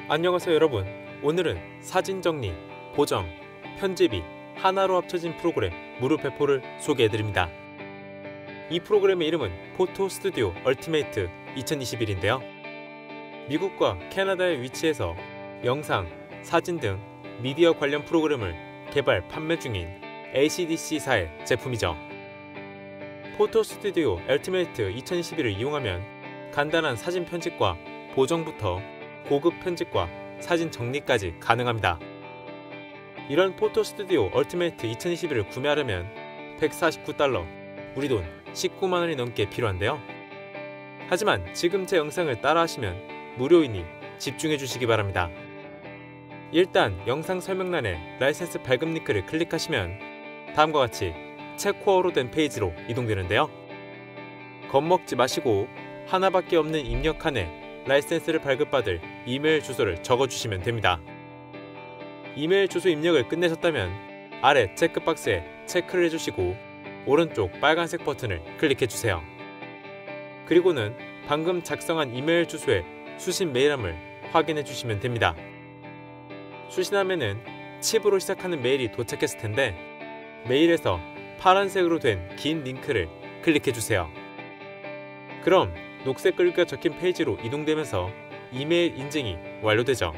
안녕하세요 여러분. 오늘은 사진 정리, 보정, 편집이 하나로 합쳐진 프로그램 무료 배포를 소개해드립니다. 이 프로그램의 이름은 포토 스튜디오 얼티메이트 2021인데요. 미국과 캐나다에 위치해서 영상, 사진 등 미디어 관련 프로그램을 개발, 판매 중인 ACDC사의 제품이죠. 포토 스튜디오 얼티메이트 2021을 이용하면 간단한 사진 편집과 보정부터 고급 편집과 사진 정리까지 가능합니다. 이런 포토 스튜디오 얼티메이트 2021을 구매하려면 $149, 우리 돈 19만 원이 넘게 필요한데요. 하지만 지금 제 영상을 따라하시면 무료이니 집중해 주시기 바랍니다. 일단 영상 설명란에 라이센스 발급 링크를 클릭하시면 다음과 같이 체코어로 된 페이지로 이동되는데요. 겁먹지 마시고 하나밖에 없는 입력칸에 라이센스를 발급받을 이메일 주소를 적어주시면 됩니다. 이메일 주소 입력을 끝내셨다면 아래 체크박스에 체크를 해주시고 오른쪽 빨간색 버튼을 클릭해주세요. 그리고는 방금 작성한 이메일 주소에 수신 메일함을 확인해주시면 됩니다. 수신함에는 칩으로 시작하는 메일이 도착했을 텐데 메일에서 파란색으로 된 긴 링크를 클릭해주세요. 그럼 녹색 글귀가 적힌 페이지로 이동되면서 이메일 인증이 완료되죠.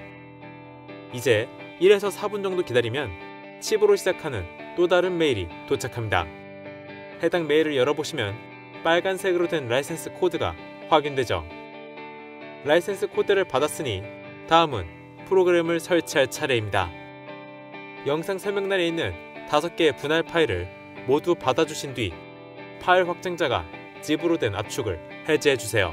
이제 1에서 4분 정도 기다리면 칩으로 시작하는 또 다른 메일이 도착합니다. 해당 메일을 열어보시면 빨간색으로 된 라이센스 코드가 확인되죠. 라이센스 코드를 받았으니 다음은 프로그램을 설치할 차례입니다. 영상 설명란에 있는 5개의 분할 파일을 모두 받아주신 뒤 파일 확장자가 짚으로 된 압축을 해제해주세요.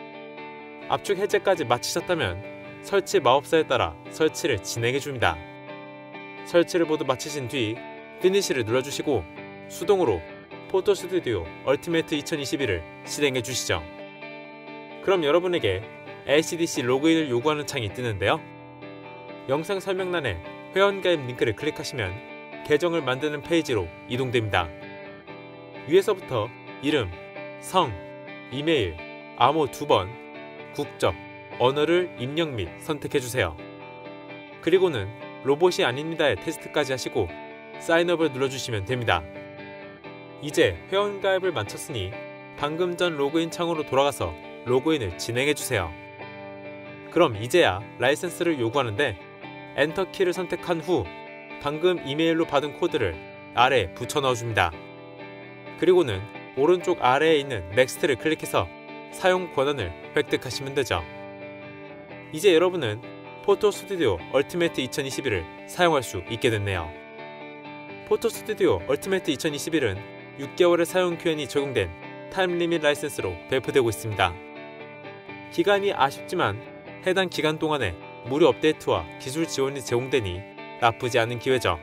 압축 해제까지 마치셨다면 설치 마법사에 따라 설치를 진행해줍니다. 설치를 모두 마치신 뒤 피니시를 눌러주시고 수동으로 포토 스튜디오 얼티메이트 2021을 실행해주시죠. 그럼 여러분에게 ACDC 로그인을 요구하는 창이 뜨는데요. 영상 설명란에 회원가입 링크를 클릭하시면 계정을 만드는 페이지로 이동됩니다. 위에서부터 이름, 성, 이메일, 암호 2번, 국적, 언어를 입력 및 선택해주세요. 그리고는 로봇이 아닙니다의 테스트까지 하시고 사인업을 눌러주시면 됩니다. 이제 회원가입을 마쳤으니 방금 전 로그인 창으로 돌아가서 로그인을 진행해주세요. 그럼 이제야 라이센스를 요구하는데 엔터키를 선택한 후 방금 이메일로 받은 코드를 아래에 붙여 넣어줍니다. 그리고는 오른쪽 아래에 있는 넥스트를 클릭해서 사용 권한을 획득하시면 되죠. 이제 여러분은 포토 스튜디오 얼티메이트 2021을 사용할 수 있게 됐네요. 포토 스튜디오 얼티메이트 2021은 6개월의 사용 기한이 적용된 타임 리밋 라이센스로 배포되고 있습니다. 기간이 아쉽지만 해당 기간 동안에 무료 업데이트와 기술 지원이 제공되니 나쁘지 않은 기회죠.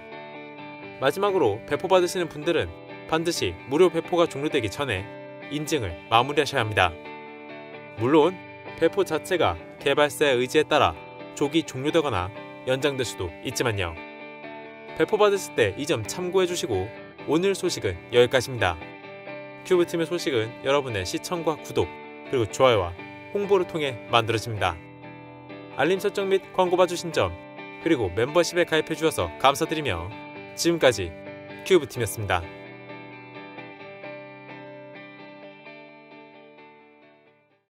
마지막으로 배포받으시는 분들은 반드시 무료 배포가 종료되기 전에 인증을 마무리하셔야 합니다. 물론 배포 자체가 개발사의 의지에 따라 조기 종료되거나 연장될 수도 있지만요. 배포받으실 때 이 점 참고해주시고 오늘 소식은 여기까지입니다. 큐브팀의 소식은 여러분의 시청과 구독 그리고 좋아요와 홍보를 통해 만들어집니다. 알림 설정 및 광고 봐주신 점 그리고 멤버십에 가입해 주셔서 감사드리며 지금까지 큐브팀이었습니다.